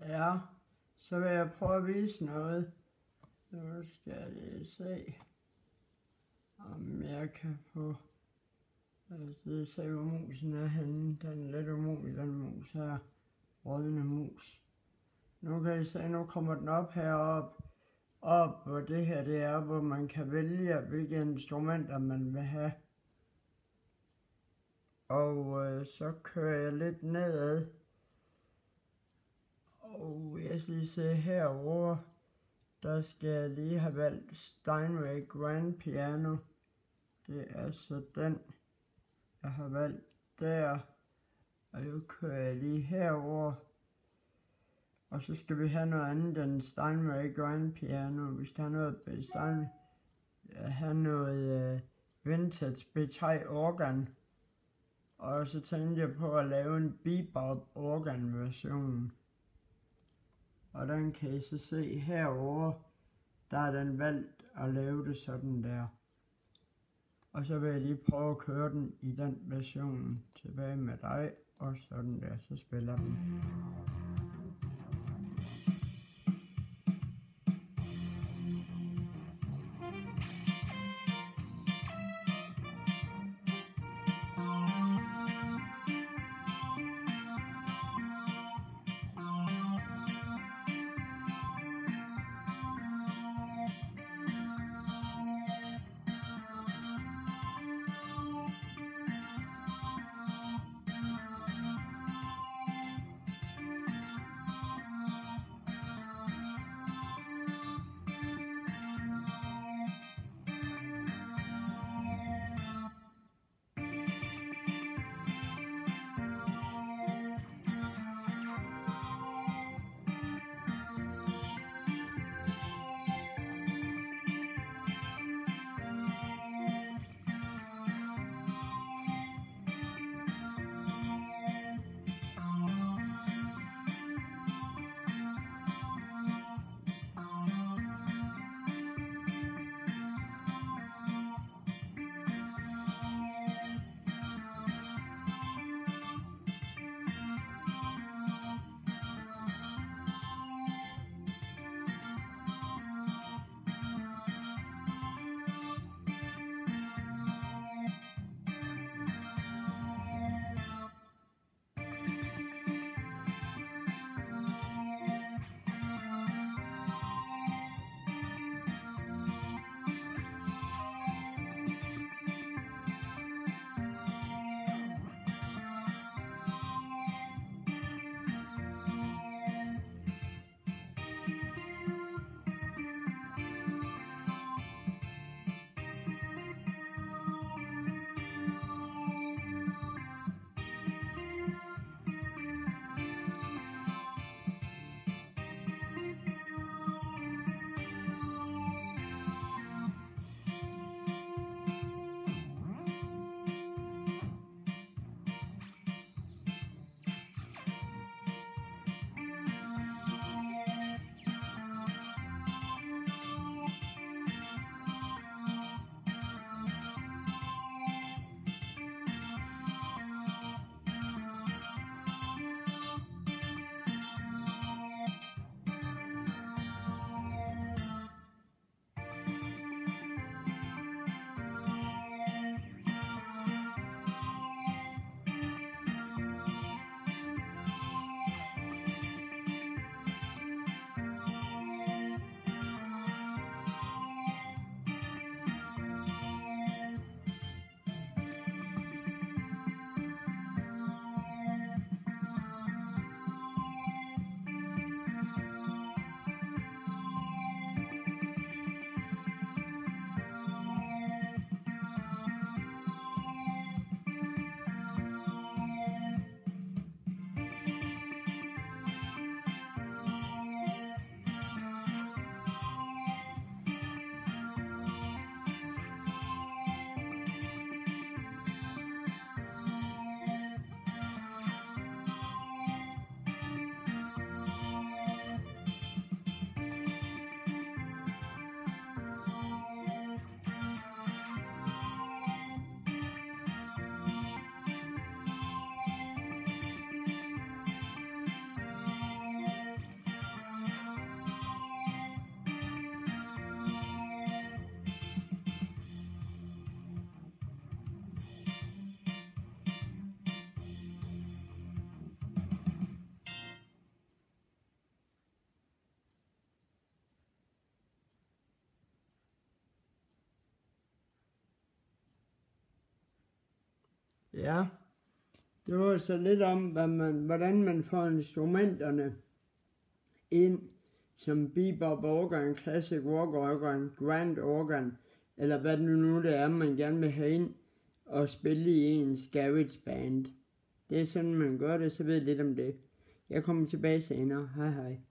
Ja, så vil jeg prøve at vise noget. Nu skal jeg lige se, om jeg kan få... lige se, hvor musen er henne. Den er lidt umulig, den mus her. Rådne mus. Nu kan I se, nu kommer den op herop. Hvor det her det er, hvor man kan vælge, hvilke instrumenter man vil have. Og så kører jeg lidt nedad. Og jeg skal lige se herovre. Der skal jeg lige have valgt Steinway Grand Piano. Det er så den, jeg har valgt der. Og nu kører jeg lige herover. Og så skal vi have noget andet end Steinway Grand Piano. Vi skal have noget vintage B3 organ. Og så tænkte jeg på at lave en bebop organ version. Og den kan I så se herovre. Der er den valgt at lave det sådan der. Og så vil jeg lige prøve at køre den i den version tilbage med dig. Og sådan der, så spiller den. Ja, det var så lidt om, hvordan man får instrumenterne ind, som bebop organ, classic rock organ, grand organ, eller hvad det er, man gerne vil have ind og spille i ens garage band. Det er sådan, man gør det, så ved jeg lidt om det. Jeg kommer tilbage senere. Hej hej.